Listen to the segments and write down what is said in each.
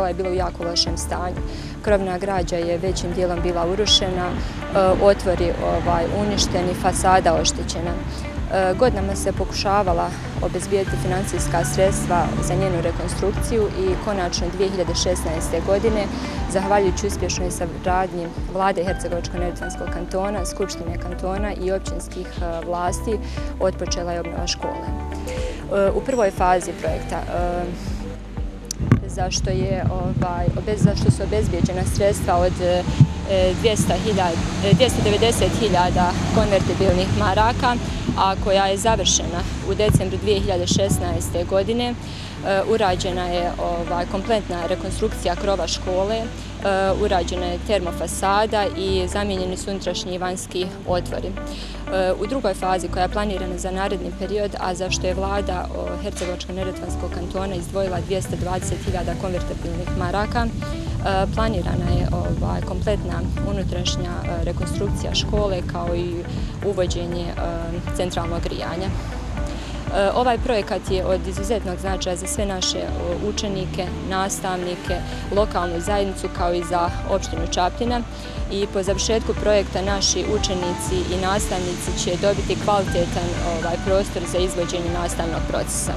je bila u jako lošem stanju. Krovna građa je većim dijelom bila urušena, otvori uništeni, fasada oštećena. Godinama se pokušavala obezbijediti financijska sredstva za njenu rekonstrukciju i konačno 2016. godine, zahvaljujući uspješnoj saradnji Vlade Hercegovačko-neretvanskog kantona, Skupštine kantona i općinskih vlasti, otpočela je obnova škole. U prvoj fazi projekta, za što su obezbijeđena sredstva od 290.000 konvertibilnih maraka, a koja je završena u decembru 2016. godine. Urađena je kompletna rekonstrukcija krova škole, urađena je termofasada i zamijenjeni su unutrašnji i vanjski otvori. U drugoj fazi, koja je planirana za naredni period, a za što je Vlada Hercegovačko-neretvanskog kantona izdvojila 220.000 konvertibilnih maraka, planirana je kompletna unutrašnja rekonstrukcija škole kao i uvođenje centralnog grijanja. Ovaj projekat je od izuzetnog značaja za sve naše učenike, nastavnike, lokalnu zajednicu kao i za opštinu Čapljina i po završetku projekta naši učenici i nastavnici će dobiti kvalitetan prostor za izvođenje nastavnog procesa.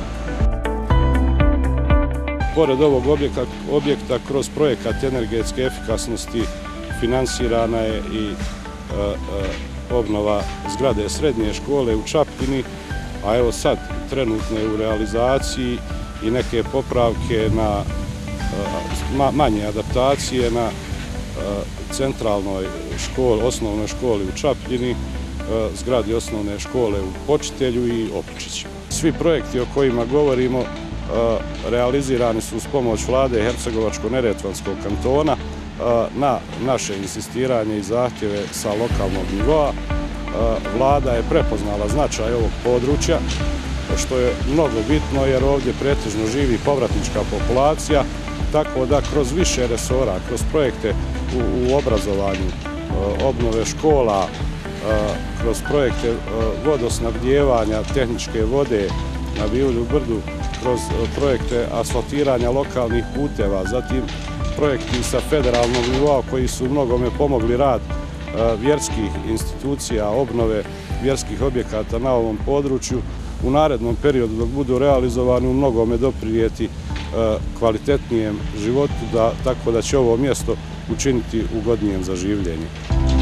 Pored ovog objekta, kroz projekat energetske efikasnosti finansirana je i obnova zgrade srednje škole u Čapljini, a evo sad trenutno je u realizaciji i neke popravke na manje adaptacije na centralnoj osnovnoj školi u Čapljini, zgradi osnovne škole u Počitelju i Opučiću. Svi projekti o kojima govorimo realizirani su uz pomoć Vlade Hercegovačko-neretvanskog kantona na naše insistiranje i zahtjeve sa lokalnog nivoa. Vlada je prepoznala značaj ovog područja, što je mnogo bitno jer ovdje pretežno živi povratnička populacija, tako da kroz više resora, kroz projekte u obrazovanju, obnove škola, kroz projekte vodosnabdijevanja, tehničke vode na Bivolju brdu, kroz projekte asfaltiranja lokalnih puteva, zatim projekti sa federalnog nivoa koji su mnogome pomogli rad vjerskih institucija, obnove vjerskih objekata na ovom području, u narednom periodu dok budu realizovani u mnogome doprinijeti kvalitetnijem životu, tako da će ovo mjesto učiniti ugodnijem za življenje.